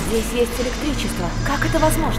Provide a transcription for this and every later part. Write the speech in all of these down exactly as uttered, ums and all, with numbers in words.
Здесь есть электричество. Как это возможно?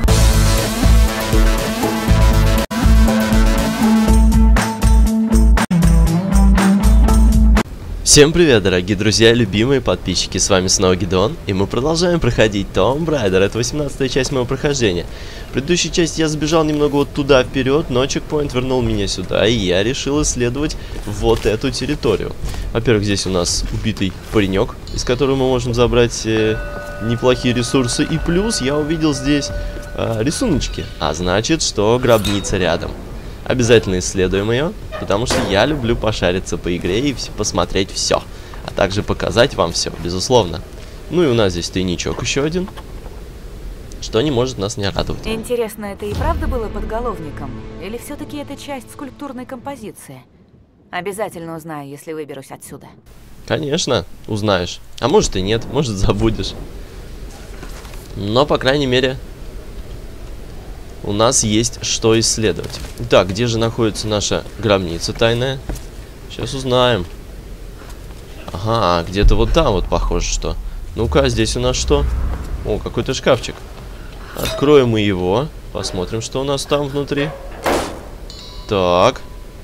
Всем привет, дорогие друзья, любимые подписчики, с вами снова Гидеон, и мы продолжаем проходить Tomb Raider, это восемнадцатая часть моего прохождения. В предыдущей части я забежал немного вот туда вперед, но чекпоинт вернул меня сюда, и я решил исследовать вот эту территорию. Во-первых, здесь у нас убитый паренек, из которого мы можем забрать э, неплохие ресурсы, и плюс я увидел здесь э, рисуночки, а значит, что гробница рядом. Обязательно исследуем ее, потому что я люблю пошариться по игре и посмотреть все, а также показать вам все, безусловно. Ну и у нас здесь тайничок еще один, что не может нас не радовать. Интересно, это и правда было подголовником? Или все-таки это часть скульптурной композиции? Обязательно узнаю, если выберусь отсюда. Конечно, узнаешь. А может и нет, может забудешь. Но, по крайней мере, у нас есть что исследовать. Так, где же находится наша гробница тайная? Сейчас узнаем. Ага, где-то вот там вот похоже, что. Ну-ка, здесь у нас что? О, какой-то шкафчик. Откроем мы его. Посмотрим, что у нас там внутри. Так.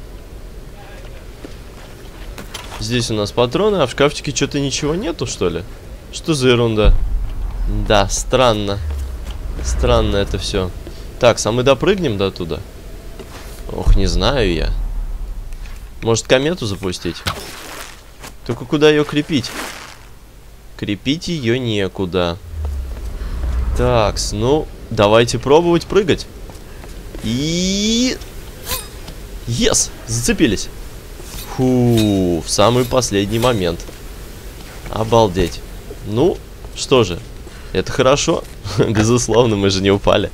Здесь у нас патроны, а в шкафчике что-то ничего нету, что ли? Что за ерунда? Да, странно. Странно это все. Так, а мы допрыгнем до туда? Ох, не знаю я. Может, комету запустить? Только куда ее крепить? Крепить ее некуда. Так, ну, давайте пробовать прыгать. И... Ес! Зацепились. Фу, в самый последний момент. Обалдеть. Ну, что же, это хорошо. Безусловно, мы же не упали.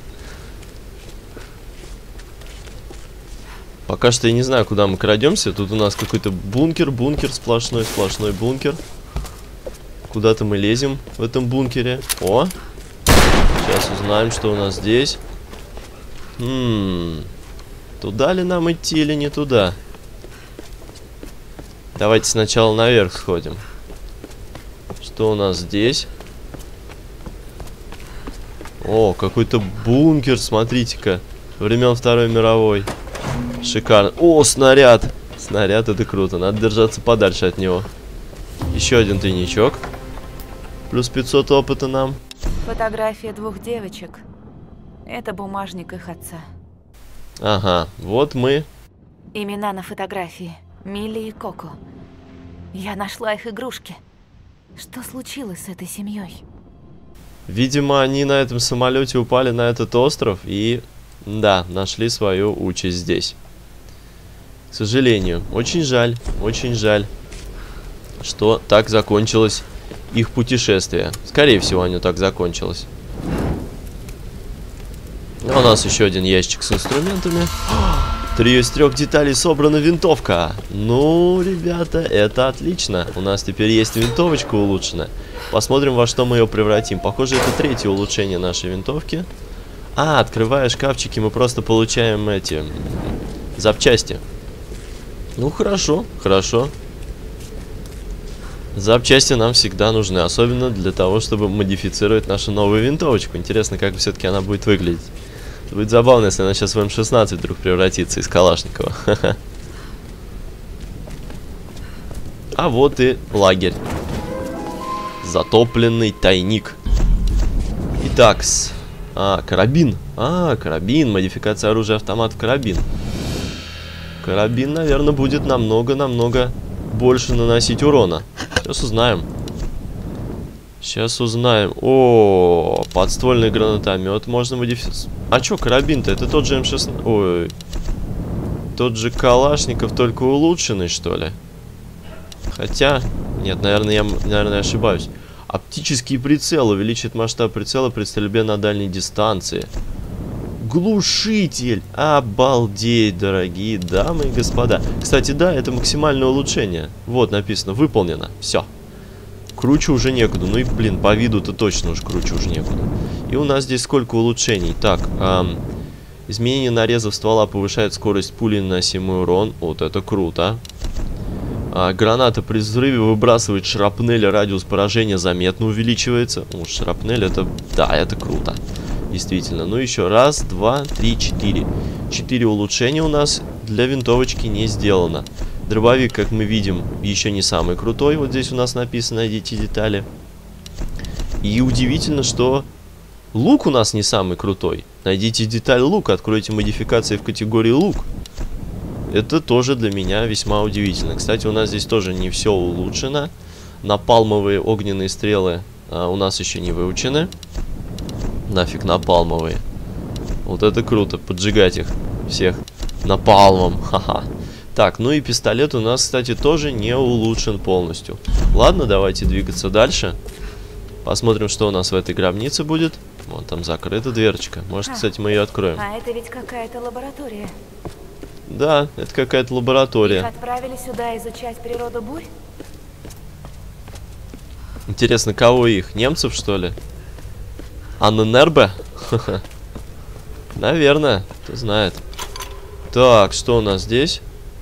Пока что я не знаю, куда мы крадемся. Тут у нас какой-то бункер, бункер, сплошной, сплошной бункер. Куда-то мы лезем в этом бункере. О! Сейчас узнаем, что у нас здесь. Хм. Туда ли нам идти или не туда? Давайте сначала наверх сходим. Что у нас здесь? О, какой-то бункер, смотрите-ка. Времен Второй мировой. Шикарно. О, снаряд. Снаряд, это круто. Надо держаться подальше от него. Еще один тайничок. Плюс пятьсот опыта нам. Фотография двух девочек. Это бумажник их отца. Ага, вот мы. Имена на фотографии. Милли и Коко. Я нашла их игрушки. Что случилось с этой семьей? Видимо, они на этом самолете упали на этот остров и... Да, нашли свою участь здесь. К сожалению, очень жаль, очень жаль, что так закончилось их путешествие. Скорее всего, оно так закончилось. А у нас еще один ящик с инструментами. Три из трех деталей собрана винтовка. Ну, ребята, это отлично. У нас теперь есть винтовочка улучшенная. Посмотрим, во что мы ее превратим. Похоже, это третье улучшение нашей винтовки. А, открывая шкафчики, мы просто получаем эти запчасти. Ну, хорошо, хорошо. Запчасти нам всегда нужны, особенно для того, чтобы модифицировать нашу новую винтовочку. Интересно, как все-таки она будет выглядеть. Будет забавно, если она сейчас в эм шестнадцать вдруг превратится из Калашникова. А вот и лагерь. Затопленный тайник. Итак, с... А, карабин. А, карабин. Модификация оружия автомат в карабин. Карабин, наверное, будет намного-намного больше наносить урона. Сейчас узнаем. Сейчас узнаем. О, подствольный гранатомет можно модифицировать. А чё, карабин-то? Это тот же эм шестнадцать. Ой. Тот же Калашников, только улучшенный, что ли? Хотя... Нет, наверное, я наверное, ошибаюсь. Оптический прицел увеличит масштаб прицела при стрельбе на дальней дистанции. Глушитель! Обалдеть, дорогие дамы и господа. Кстати, да, это максимальное улучшение. Вот написано, выполнено. Все. Круче уже некуда. Ну и, блин, по виду-то точно уж круче уже некуда. И у нас здесь сколько улучшений. Так, эм, изменение нарезов ствола повышает скорость пули, наносимый урон. Вот это круто. А, граната при взрыве выбрасывает шрапнель, радиус поражения заметно увеличивается. О, шрапнель, это... Да, это круто. Действительно. Ну, еще раз, два, три, четыре. Четыре улучшения у нас для винтовочки не сделано. Дробовик, как мы видим, еще не самый крутой. Вот здесь у нас написано «Найдите детали». И удивительно, что лук у нас не самый крутой. Найдите деталь лука, откройте модификации в категории лук. Это тоже для меня весьма удивительно. Кстати, у нас здесь тоже не все улучшено. Напалмовые огненные стрелы а, у нас еще не выучены. Нафиг напалмовые. Вот это круто, поджигать их всех напалмом. Ха-ха. Так, ну и пистолет у нас, кстати, тоже не улучшен полностью. Ладно, давайте двигаться дальше. Посмотрим, что у нас в этой гробнице будет. Вон там закрыта дверочка. Может, кстати, мы ее откроем. А это ведь какая-то лаборатория. Да, это какая-то лаборатория. Их отправили сюда изучать природу бурь? Интересно, кого их? Немцев, что ли? Анненербе? Наверное, кто знает. Так, что у нас здесь?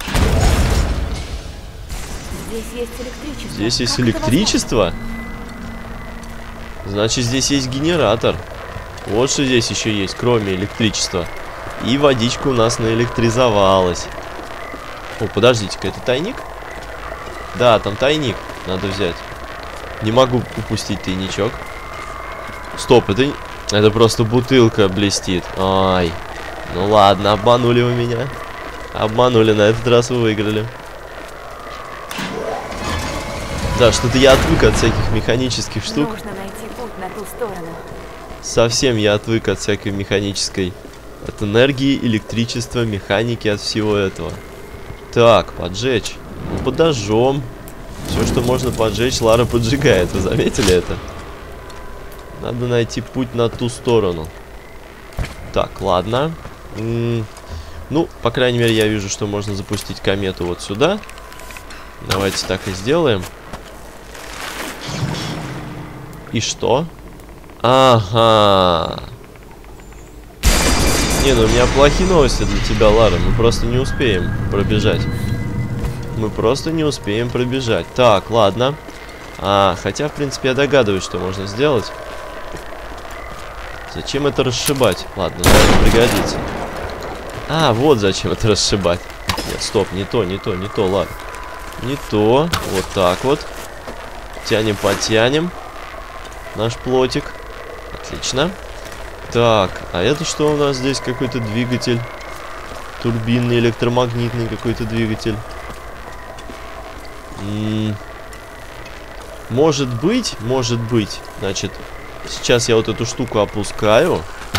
Здесь есть электричество. Здесь есть Как это электричество? Значит, здесь есть генератор. Вот что здесь еще есть, кроме электричества. И водичка у нас наэлектризовалась. О, подождите-ка, это тайник? Да, там тайник надо взять. Не могу упустить тайничок. Стоп, это, это просто бутылка блестит. Ай. Ну ладно, обманули вы меня. Обманули, на этот раз вы выиграли. Да, что-то я отвык от всяких механических штук. Нужно найти путь на ту сторону. Совсем я отвык от всякой механической. От энергии, электричества, механики, от всего этого. Так, поджечь. Ну, подожжем. Все, что можно поджечь, Лара поджигает. Вы заметили это? Надо найти путь на ту сторону. Так, ладно. М-м- ну, по крайней мере, я вижу, что можно запустить комету вот сюда. Давайте так и сделаем. И что? Ага. Не, ну у меня плохие новости для тебя, Лара. Мы просто не успеем пробежать. Мы просто не успеем пробежать. Так, ладно. А, хотя, в принципе, я догадываюсь, что можно сделать. Зачем это расшибать? Ладно, наверное, пригодится. А, вот зачем это расшибать. Нет, стоп, не то, не то, не то, ладно. Не то. Вот так вот. Тянем, потянем. Наш плотик. Отлично. Так, а это что у нас здесь? Какой-то двигатель. Турбинный, электромагнитный какой-то двигатель. М-м- может быть, может быть. Значит, сейчас я вот эту штуку опускаю.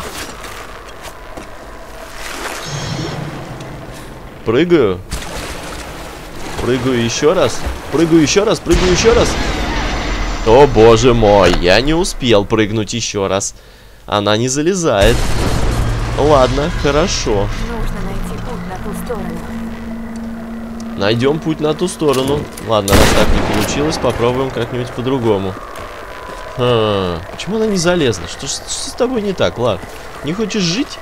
Прыгаю. Прыгаю еще раз. Прыгаю еще раз, прыгаю еще раз. О, боже мой, я не успел прыгнуть еще раз. Она не залезает. Ладно, хорошо. Нужно найти путь на ту сторону. Найдем путь на ту сторону. Ладно, раз так не получилось, попробуем как-нибудь по-другому. Хм, почему она не залезла? Что, что с тобой не так, Лар? Не хочешь жить?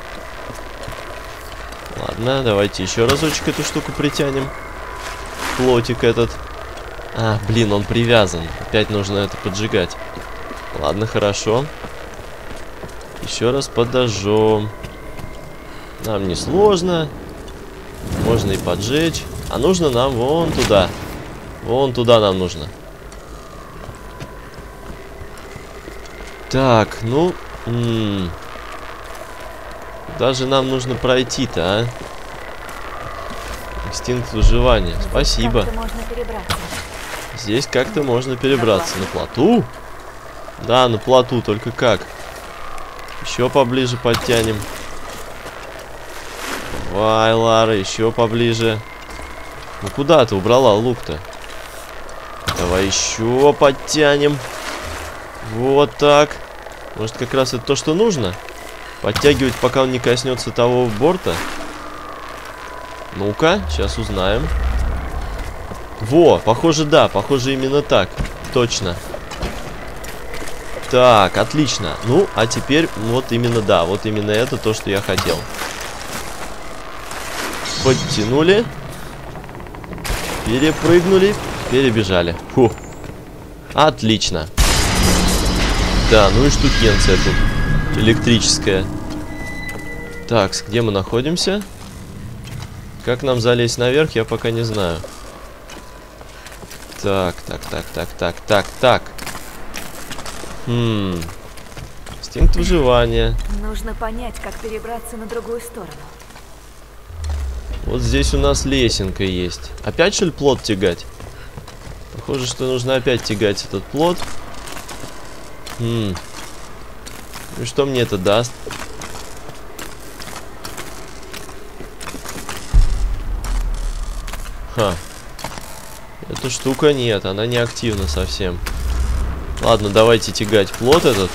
Ладно, давайте еще разочек эту штуку притянем. Плотик этот. А, блин, он привязан. Опять нужно это поджигать. Ладно, хорошо. Еще раз подожжем. Нам не сложно. Можно и поджечь. А нужно нам вон туда. Вон туда нам нужно. Так, ну... М-м. Даже нам нужно пройти-то, а? Инстинкт выживания. Спасибо. Как-то можно перебраться. Здесь как-то можно перебраться. На плоту? Да, на плоту, только как? Еще поближе подтянем. Давай, Лара, еще поближе. Ну куда ты убрала лук-то? Давай еще подтянем. Вот так. Может, как раз это то, что нужно? Подтягивать, пока он не коснется того борта. Ну-ка, сейчас узнаем. Во, похоже, да, похоже именно так. Точно. Так, отлично. Ну, а теперь вот именно, да, вот именно это то, что я хотел. Подтянули. Перепрыгнули, перебежали. Фу. Отлично. Да, ну и штукенция тут. Электрическая. Так, где мы находимся? Как нам залезть наверх, я пока не знаю. Так, так, так, так, так, так, так. Хм. Инстинкт выживания. Нужно понять, как перебраться на другую сторону. Вот здесь у нас лесенка есть. Опять, что ли, плот тягать? Похоже, что нужно опять тягать этот плот. Хм. И что мне это даст? Ха. Эта штука нет, она не активна совсем. Ладно, давайте тягать плот этот.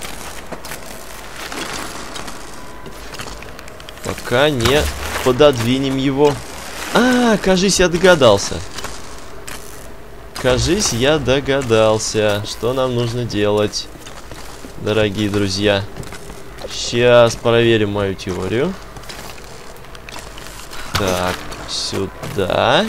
Пока не пододвинем его. А, кажись, я догадался. Кажись, я догадался, что нам нужно делать, дорогие друзья. Сейчас проверим мою теорию. Так, сюда.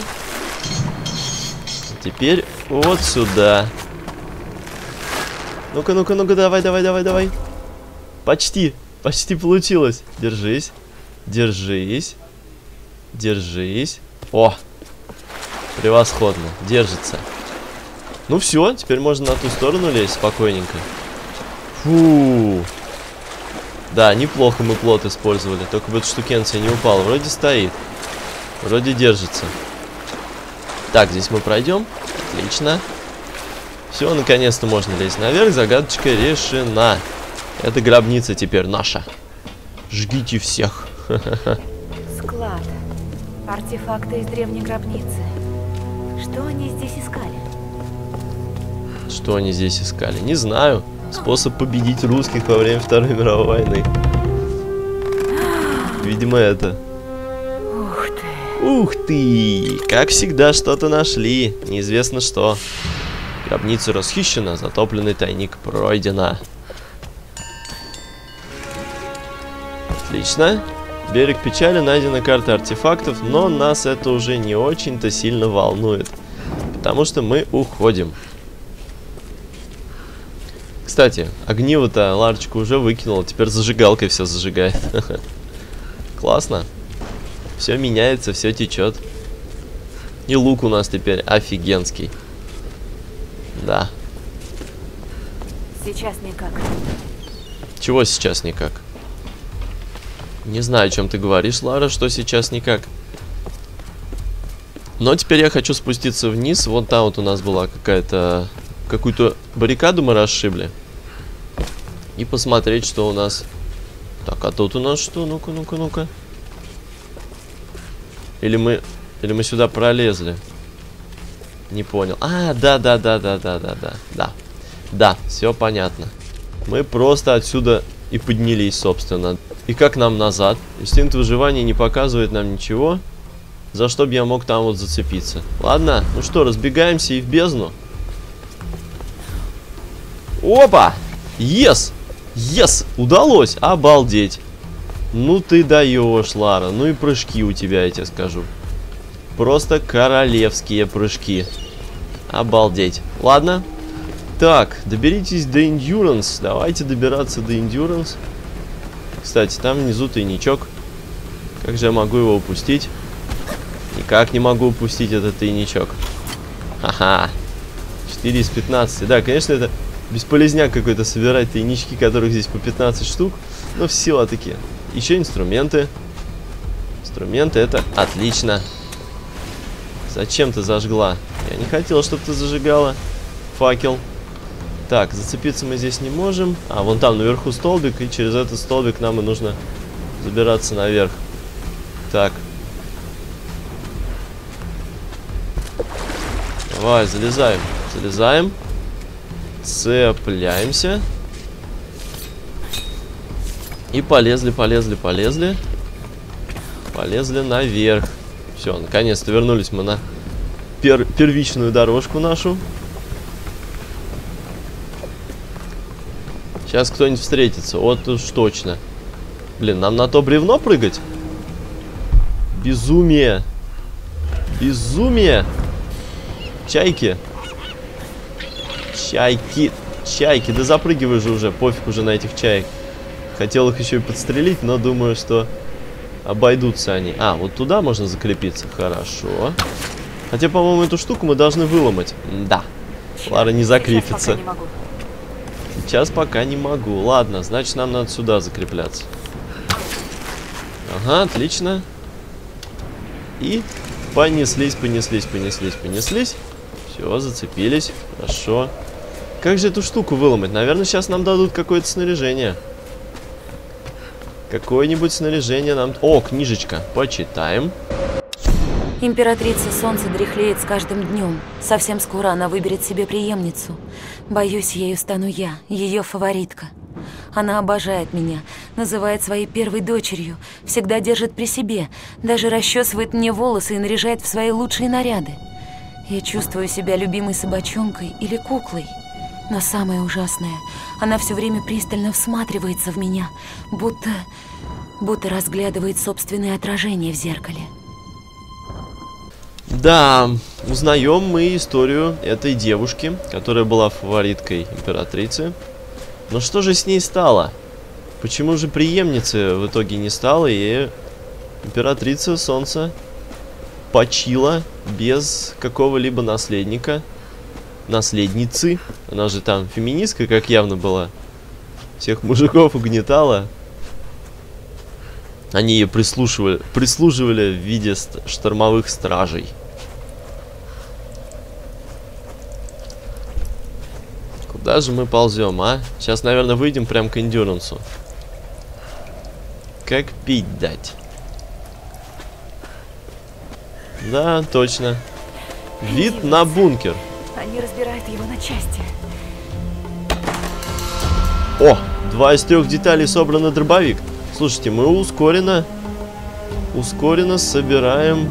Теперь вот сюда. Ну-ка, ну-ка, ну-ка, давай, давай, давай, давай. Почти, почти получилось. Держись, держись, держись. О, превосходно, держится. Ну все, теперь можно на ту сторону лезть спокойненько. Фу. Да, неплохо мы плот использовали. Только бы эта штукенция не упала. Вроде стоит. Вроде держится. Так, здесь мы пройдем. Отлично. Все, наконец-то можно лезть наверх. Загадочка решена. Эта гробница теперь наша. Жгите всех. Склад. Артефакты из древней гробницы. Что они здесь искали? Что они здесь искали? Не знаю. Способ победить русских во время Второй мировой войны. Видимо, это. Ух ты. Ух ты! Как всегда, что-то нашли. Неизвестно что. Гробница расхищена, затопленный тайник пройдено. Отлично. Берег печали, найдена карта артефактов, но нас это уже не очень-то сильно волнует. Потому что мы уходим. Кстати, огниво-то Ларочка уже выкинула, теперь зажигалкой все зажигает. Классно. Все меняется, все течет. И лук у нас теперь офигенский. Да. Сейчас никак. Чего сейчас никак? Не знаю, о чем ты говоришь, Лара, что сейчас никак. Но теперь я хочу спуститься вниз. Вот там вот у нас была какая-то... Какую-то баррикаду мы расшибли. И посмотреть, что у нас... Так, а тут у нас что? Ну-ка, ну-ка, ну-ка. Или мы... Или мы сюда пролезли? Не понял. А, да-да-да-да-да-да-да. Да. Да, все понятно. Мы просто отсюда и поднялись, собственно. И как нам назад? Инстинкт выживания не показывает нам ничего, за что бы я мог там вот зацепиться. Ладно, ну что, разбегаемся и в бездну. Опа! Ес! Ес! Удалось! Обалдеть! Ну ты даешь, Лара. Ну и прыжки у тебя, я тебе скажу. Просто королевские прыжки. Обалдеть. Ладно. Так, доберитесь до Endurance. Давайте добираться до Endurance. Кстати, там внизу тайничок. Как же я могу его упустить? Никак не могу упустить этот тайничок. Ха-ха. четыре из пятнадцати. Да, конечно, это бесполезняк какой-то собирать тайнички, которых здесь по пятнадцать штук. Но все-таки. Еще инструменты. Инструменты, это отлично. Зачем ты зажгла? Я не хотел, чтобы ты зажигала факел. Так, зацепиться мы здесь не можем. А, вон там наверху столбик, и через этот столбик нам и нужно забираться наверх. Так. Давай, залезаем. Залезаем. Цепляемся. И полезли, полезли, полезли. Полезли наверх. Все, наконец-то вернулись мы на пер первичную дорожку нашу. Сейчас кто-нибудь встретится. Вот уж точно. Блин, нам на то бревно прыгать? Безумие. Безумие. Чайки. Чайки. Чайки. Да запрыгивай же уже. Пофиг уже на этих чаек. Хотел их еще и подстрелить, но думаю, что обойдутся они. А, вот туда можно закрепиться. Хорошо. Хотя, по-моему, эту штуку мы должны выломать. Да. Лара не закрепится. Сейчас пока не могу. Сейчас пока не могу. Ладно, значит, нам надо сюда закрепляться. Ага, отлично. И понеслись, понеслись, понеслись, понеслись. Все, зацепились. Хорошо. Как же эту штуку выломать? Наверное, сейчас нам дадут какое-то снаряжение. Какое-нибудь снаряжение нам... О, книжечка. Почитаем. Императрица Солнца дряхлеет с каждым днем. Совсем скоро она выберет себе преемницу. Боюсь, ею стану я, ее фаворитка. Она обожает меня, называет своей первой дочерью, всегда держит при себе, даже расчесывает мне волосы и наряжает в свои лучшие наряды. Я чувствую себя любимой собачонкой или куклой. Но самое ужасное, она все время пристально всматривается в меня, будто, будто разглядывает собственное отражение в зеркале. Да, узнаем мы историю этой девушки, которая была фавориткой императрицы. Но что же с ней стало? Почему же преемницы в итоге не стало, и императрица Солнца почила без какого-либо наследника, наследницы? Она же там феминистка, как явно была. Всех мужиков угнетала. Они ее прислушивали, прислуживали в виде штормовых стражей. Куда же мы ползем, а? Сейчас, наверное, выйдем прям к эндюрансу. Как пить дать? Да, точно. Вид на бункер. Они разбирают его на части. О, два из трех деталей собрано дробовик. Слушайте, мы ускоренно, ускоренно собираем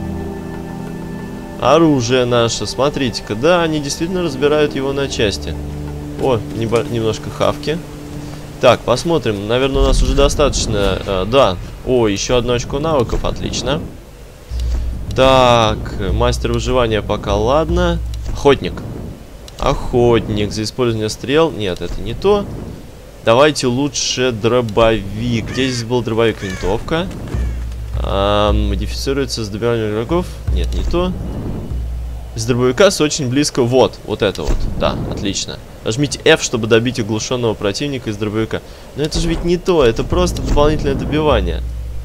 оружие наше. Смотрите-ка, да, они действительно разбирают его на части. О, немножко хавки. Так, посмотрим. Наверное, у нас уже достаточно. Э, да. О, еще одно очко навыков. Отлично. Так, мастер выживания пока ладно. Охотник. Охотник за использование стрел. Нет, это не то. Давайте лучше дробовик. Где здесь был дробовик? Винтовка. А, модифицируется с добиванием игроков. Нет, не то. С дробовика с очень близко. Вот, вот это вот. Да, отлично. Нажмите F, чтобы добить оглушенного противника из дробовика. Но это же ведь не то. Это просто дополнительное добивание.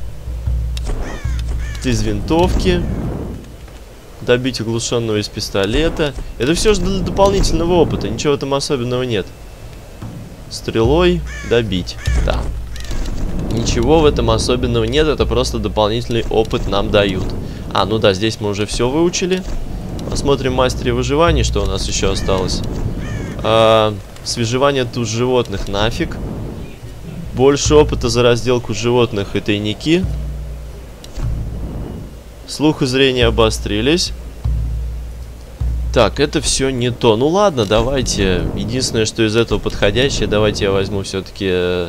Из винтовки. Добить оглушенного из пистолета. Это все же для дополнительного опыта. Ничего там особенного нет. Стрелой добить. Да. Ничего в этом особенного нет. Это просто дополнительный опыт нам дают. А, ну да, здесь мы уже все выучили. Посмотрим мастере выживания, что у нас еще осталось. А, с выживания туш животных нафиг. Больше опыта за разделку животных и тайники. Слух и зрение обострились. Так, это все не то. Ну ладно, давайте. Единственное, что из этого подходящее, давайте я возьму все-таки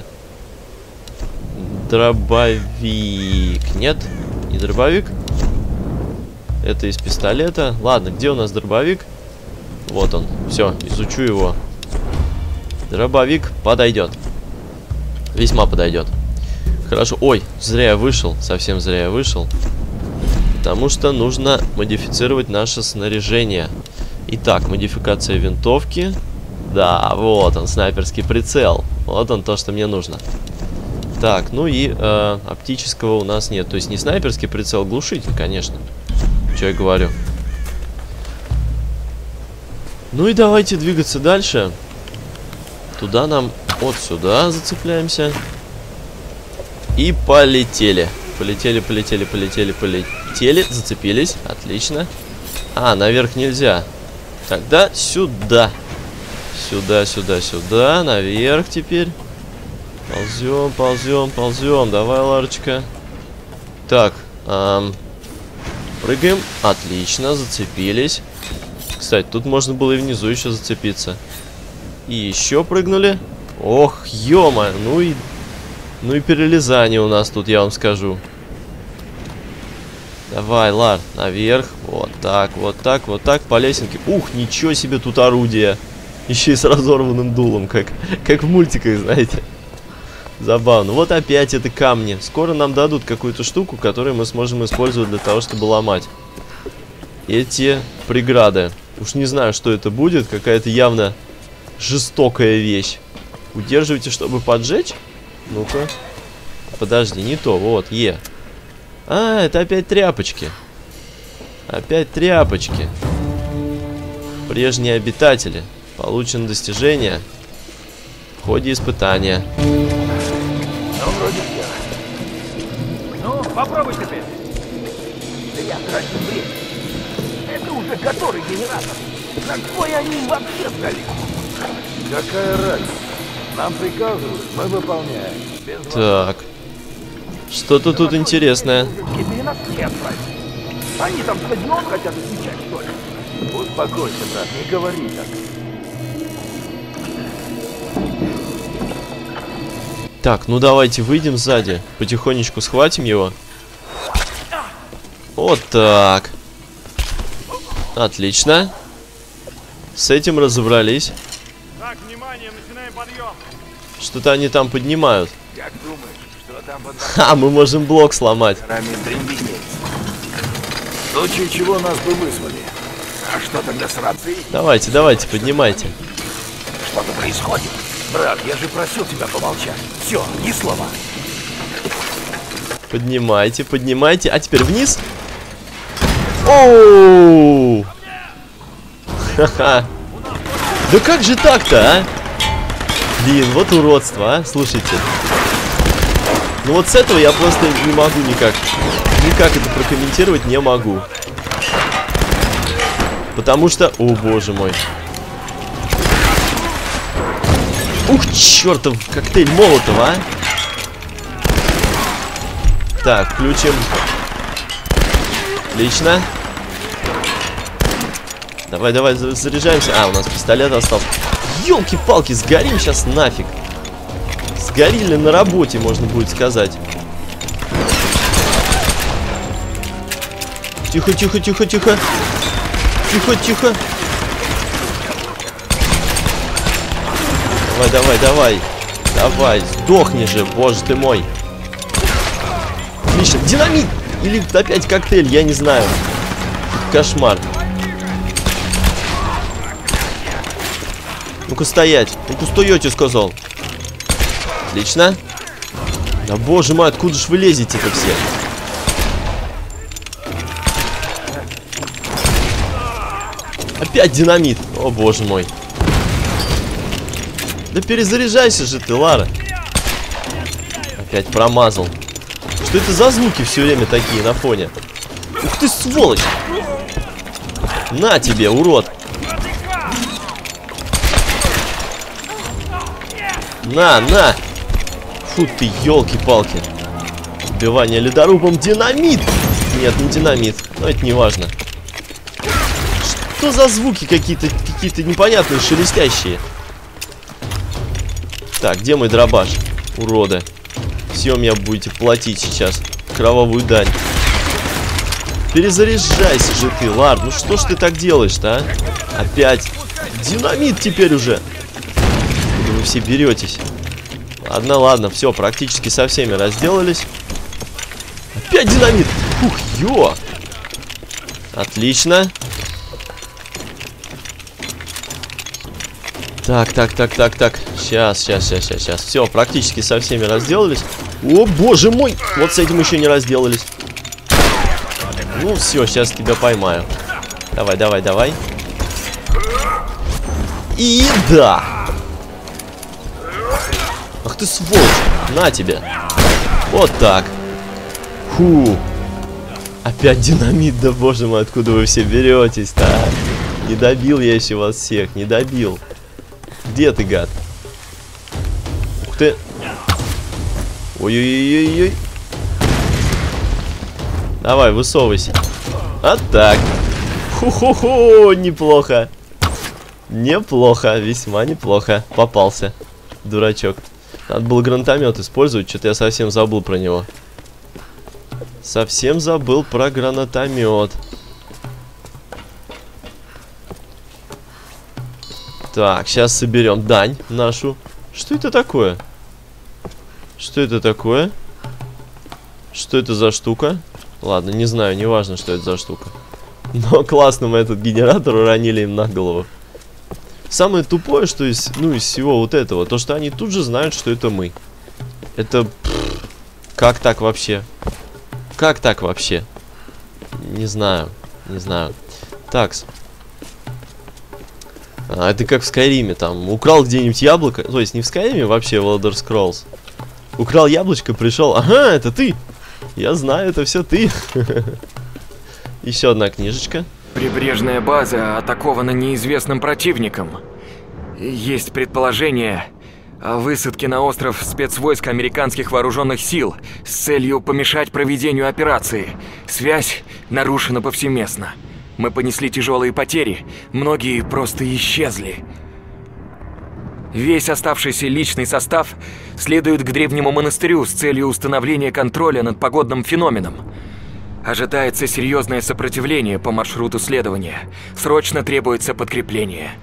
дробовик. Нет, не дробовик. Это из пистолета. Ладно, где у нас дробовик? Вот он. Все, изучу его. Дробовик подойдет. Весьма подойдет. Хорошо. Ой, зря я вышел. Совсем зря я вышел. Потому что нужно модифицировать наше снаряжение. Итак, модификация винтовки. Да, вот он, снайперский прицел. Вот он, то, что мне нужно. Так, ну и э, оптического у нас нет. То есть не снайперский прицел, глушитель, конечно. Что я говорю. Ну и давайте двигаться дальше. Туда нам вот сюда зацепляемся. И полетели. Полетели, полетели, полетели, полетели. Зацепились. Отлично. А, наверх нельзя. Тогда сюда. Сюда, сюда, сюда. Наверх теперь. Ползем, ползем, ползем. Давай, Ларочка. Так. Эм, прыгаем. Отлично, зацепились. Кстати, тут можно было и внизу еще зацепиться. И еще прыгнули. Ох, ё-моё. Ну и... Ну и перелезание у нас тут, я вам скажу. Давай, Лар, наверх. Вот так, вот так, вот так, по лесенке. Ух, ничего себе тут орудие. Еще и с разорванным дулом, как, как в мультиках, знаете. Забавно. Вот опять это камни. Скоро нам дадут какую-то штуку, которую мы сможем использовать для того, чтобы ломать эти преграды. Уж не знаю, что это будет. Какая-то явно жестокая вещь. Удерживайте, чтобы поджечь. Ну-ка. Подожди, не то. Вот, Е. А, это опять тряпочки. Опять тряпочки. Прежние обитатели. Получено достижение в ходе испытания. Ну, вроде все. Ну, попробуй теперь. Да я трачу время. Это уже который генератор? На кой они им вообще сдали? Какая разница? Нам приказывают, мы выполняем. Без так. Что-то тут интересное. Они там стадион хотят отвечать, что ли? Успокойся, брат, не говори так. Так, ну давайте выйдем сзади. Потихонечку схватим его. Вот так. Отлично. С этим разобрались. Так, внимание, начинаем подъем. Что-то они там поднимают. Как думаешь, что там под... Ха, мы можем блок сломать. В случае чего нас бы вызвали. А что тогда с рацией? Давайте, давайте, поднимайте. Что-то происходит. Брат, я же просил тебя помолчать. Все, ни слова. Поднимайте, поднимайте. А теперь вниз. Оу! Ха-ха. Да как же так-то, а? Блин, вот уродство, а? Слушайте. Ну вот с этого я просто не могу никак. Никак это прокомментировать не могу. Потому что... О, боже мой. Ух, чертов коктейль Молотова, а. Так, включим. Отлично. Давай, давай, заряжаемся. А, у нас пистолет остался. Ёлки-палки, сгорим сейчас нафиг. Сгорели на работе, можно будет сказать. Тихо, тихо, тихо, тихо. Тихо, тихо. Давай, давай, давай. Давай, сдохни же, боже ты мой. Отлично. Динамит! Или опять коктейль, я не знаю. Кошмар. Ну-ка стоять. Ну-ка стоять, я сказал. Отлично. Да боже мой, откуда ж вы лезете-то все? Опять динамит. О боже мой. Да перезаряжайся же ты, Лара. Опять промазал. Что это за звуки все время такие на фоне? Ух ты, сволочь! На тебе, урод! На, на! Фу ты, елки-палки! Убивание ледорубом. Динамит! Нет, не динамит. Но это не важно. Что за звуки какие-то, какие-то непонятные, шелестящие? Так, где мой дробаш? Уроды. Все, меня будете платить сейчас. Кровавую дань. Перезаряжайся же ты, Лар. Ну что ж ты так делаешь-то, а? Опять. Динамит теперь уже. Откуда вы все беретесь? Ладно, ладно, все, практически со всеми разделались. Опять динамит. Ух, ё. Отлично. Так, так, так, так, так. Сейчас, сейчас, сейчас, сейчас, сейчас. Все, практически со всеми разделались. О, боже мой! Вот с этим еще не разделались. Ну, все, сейчас тебя поймаю. Давай, давай, давай. И да! Ах ты сволочь! На тебе! Вот так. Фу. Опять динамит, да боже мой, откуда вы все беретесь-то? А? Не добил я еще вас всех, не добил. Где ты, гад? Ух ты. Ой-ой-ой-ой-ой. Давай, высовывайся. А так. Ху-ху-ху, неплохо. Неплохо, весьма неплохо. Попался. Дурачок. Надо было гранатомет использовать, что-то я совсем забыл про него. Совсем забыл про гранатомет. Так, сейчас соберем дань нашу. Что это такое? Что это такое? Что это за штука? Ладно, не знаю, не важно, что это за штука. Но классно мы этот генератор уронили им на голову. Самое тупое, что из, ну, из всего вот этого, то, что они тут же знают, что это мы. Это... Пфф, как так вообще? Как так вообще? Не знаю, не знаю. Такс. А, это как в Скайриме, там, украл где-нибудь яблоко. То есть не в Скайриме, вообще в Elder Scrolls. Украл яблочко, пришел. Ага, это ты! Я знаю, это все ты. Еще одна книжечка. Прибрежная база атакована неизвестным противником. Есть предположение о высадке на остров спецвойск американских вооруженных сил с целью помешать проведению операции. Связь нарушена повсеместно. Мы понесли тяжелые потери, многие просто исчезли. Весь оставшийся личный состав следует к древнему монастырю с целью установления контроля над погодным феноменом. Ожидается серьезное сопротивление по маршруту следования. Срочно требуется подкрепление.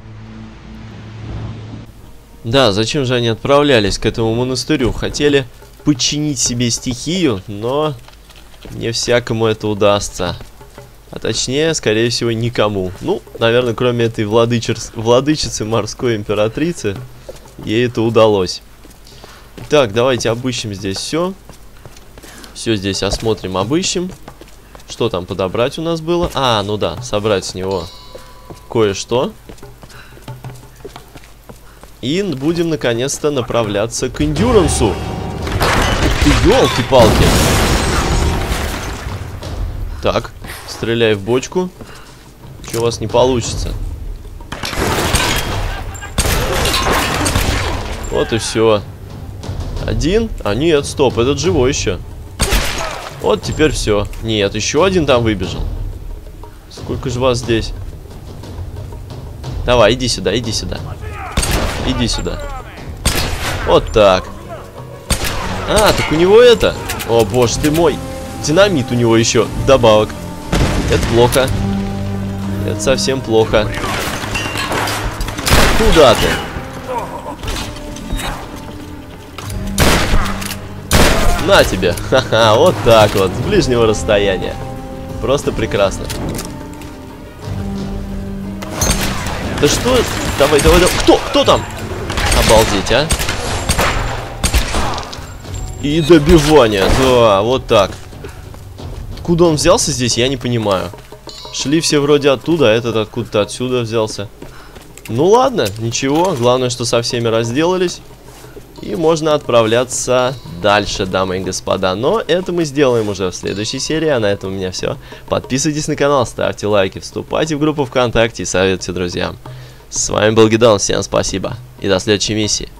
Да, зачем же они отправлялись к этому монастырю? Хотели подчинить себе стихию, но не всякому это удастся. А точнее, скорее всего, никому. Ну, наверное, кроме этой владычер... владычицы морской императрицы, ей это удалось. Так, давайте обыщем здесь все. Все здесь осмотрим, обыщем. Что там подобрать у нас было? А, ну да, собрать с него кое-что. И будем наконец-то направляться к эндюрансу. Ух ты, ёлки-палки. Так, стреляй в бочку. Ничего у вас не получится. Вот и все. Один? А нет, стоп, этот живой еще. Вот теперь все. Нет, еще один там выбежал. Сколько же вас здесь? Давай, иди сюда, иди сюда. Иди сюда. Вот так. А, так у него это... О, боже ты мой. Динамит у него еще добавок. Это плохо. Это совсем плохо. Куда ты? На тебе. Ха-ха, вот так вот. С ближнего расстояния. Просто прекрасно. Да что? Давай, давай, давай. Кто? Кто там? Обалдеть, а? И добивание. Да, вот так. Откуда он взялся здесь, я не понимаю. Шли все вроде оттуда, а этот откуда-то отсюда взялся. Ну ладно, ничего. Главное, что со всеми разделались. И можно отправляться дальше, дамы и господа. Но это мы сделаем уже в следующей серии. А на этом у меня все. Подписывайтесь на канал, ставьте лайки, вступайте в группу ВКонтакте и советуйте друзьям. С вами был Гидон, всем спасибо. И до следующей миссии.